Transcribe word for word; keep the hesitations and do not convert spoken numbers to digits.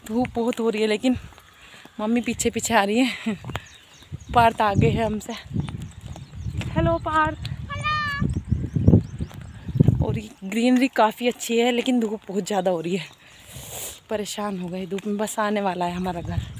धूप बहुत हो रही है, लेकिन मम्मी पीछे पीछे आ रही है। पार्थ आगे है हमसे। हेलो पार्थ। और ग्रीनरी काफ़ी अच्छी है, लेकिन धूप बहुत ज़्यादा हो रही है। परेशान हो गए धूप में। बस आने वाला है हमारा घर।